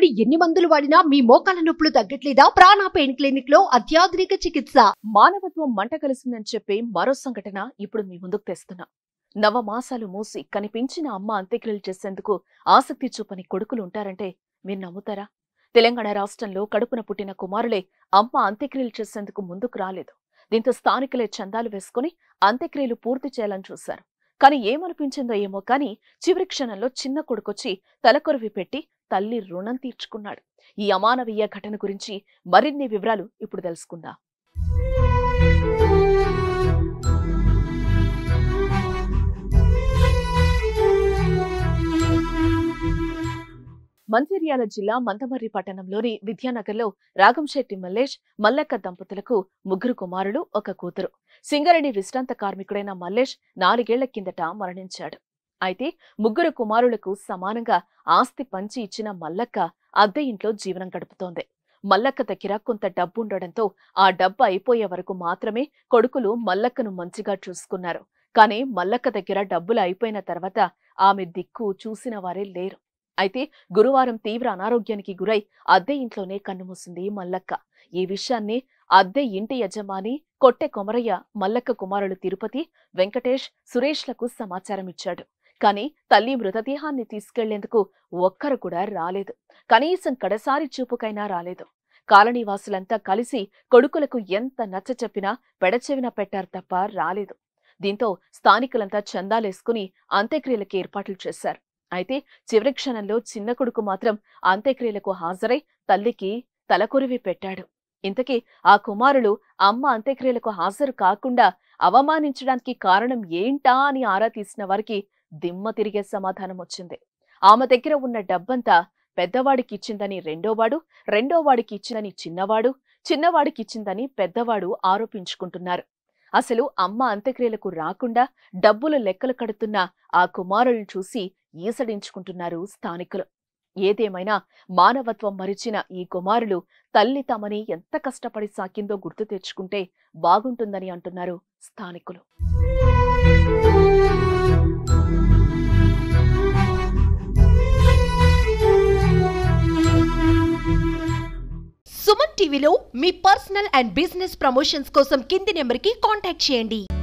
Already ఎన్ని మందులు వాడినా మీ మోకాల నొప్పులు తగ్గట్లేదా? ప్రాణ పెయిన్ క్లినిక్ లో అత్యాధునిక చికిత్స. మానవత్వం మంట కలిసిందని చెప్పే మరో సంఘటన ఇప్పుడు మీ ముందుకు తెస్తున్నా. నవమాసాలు మూసి కనిపించిన అమ్మ అంత్యక్రియలు చేసేందుకు ఆసక్తి చూపని కొడుకులు ఉంటారంటే మీరు నమ్ముతారా? తెలంగాణ రాష్ట్రంలో కడుపున పుట్టిన కుమారులే అమ్మ అంత్యక్రియలు చేసేందుకు ముందుకు రాలేదు. దీంతో స్థానికులే చందాలు వేసుకుని అంత్యక్రియలు పూర్తి చేయాలని చూశారు. కానీ ఏమనిపించిందో ఏమో కానీ చివరి క్షణంలో చిన్న కొడుకొచ్చి తలకొరివి పెట్టి తల్లి రుణం తీర్చుకున్నాడు. ఈ అమానవీయ ఘటన గురించి మరిన్ని వివరాలు ఇప్పుడు తెలుసుకుందాం. మంచిర్యాల జిల్లా మందమర్రి పట్టణంలోని విద్యానగర్లో రాగంశెట్టి మల్లేష్, మల్లక్క దంపతులకు ముగ్గురు కుమారులు, ఒక కూతురు. సింగరేణి విశ్రాంత కార్మికుడైన మల్లేష్ 4 ఏళ్ల కిందట మరణించాడు. అయితే ముగ్గురు కుమారులకు సమానంగా ఆస్తి పంచి ఇచ్చిన మల్లక్క అద్దె ఇంట్లో జీవనం గడుపుతోంది. మల్లక్క దగ్గర కొంత డబ్బు ఉండడంతో ఆ డబ్బు అయిపోయే వరకు మాత్రమే కొడుకులు మల్లక్కను మంచిగా చూసుకున్నారు. కానీ మల్లక్క దగ్గర డబ్బులు అయిపోయిన తర్వాత ఆమె దిక్కు చూసిన వారే లేరు. అయితే గురువారం తీవ్ర అనారోగ్యానికి గురై అద్దె ఇంట్లోనే కన్నుమూసింది మల్లక్క. ఈ విషయాన్ని అద్దె ఇంటి యజమాని కొట్టె కొమరయ్య మల్లక్క కుమారులు తిరుపతి, వెంకటేష్, సురేష్లకు సమాచారం ఇచ్చాడు. కానీ తల్లి మృతదేహాన్ని తీసుకెళ్లేందుకు ఒక్కరు కూడా రాలేదు. కనీసం కడసారి చూపుకైనా రాలేదు. కాలనీవాసులంతా కలిసి కొడుకులకు ఎంత నచ్చచెప్పినా పెడచెవిన పెట్టారు తప్ప రాలేదు. దీంతో స్థానికులంతా చందాలేసుకుని అంత్యక్రియలకు ఏర్పాట్లు చేశారు. అయితే చివరి క్షణంలో చిన్న కొడుకు మాత్రం అంత్యక్రియలకు హాజరై తల్లికి తలకొరివి పెట్టాడు. ఇంతకీ ఆ కుమారులు అమ్మ అంత్యక్రియలకు హాజరు కాకుండా అవమానించడానికి కారణం ఏంటా అని ఆరా తీసిన వారికి దిమ్మ తిరిగే సమాధానం వచ్చింది. ఆమె దగ్గర ఉన్న డబ్బంతా పెద్దవాడికిచ్చిందని రెండోవాడు, రెండోవాడికి ఇచ్చిందని చిన్నవాడు, చిన్నవాడికిచ్చిందని పెద్దవాడు ఆరోపించుకుంటున్నారు. అసలు అమ్మ అంత్యక్రియలకు రాకుండా డబ్బులు లెక్కలు కడుతున్న ఆ కుమారులను చూసి ఈసడించుకుంటున్నారు స్థానికులు. ఏదేమైనా మానవత్వం మరిచిన ఈ కుమారులు తల్లి తమని ఎంత కష్టపడి సాకిందో గుర్తు తెచ్చుకుంటే బాగుంటుందని అంటున్నారు స్థానికులు. సుమన్ టీవీలో మీ పర్సనల్ అండ్ బిజినెస్ ప్రమోషన్స్ కోసం కింది నెంబర్కి కాంటాక్ట్ చేయండి.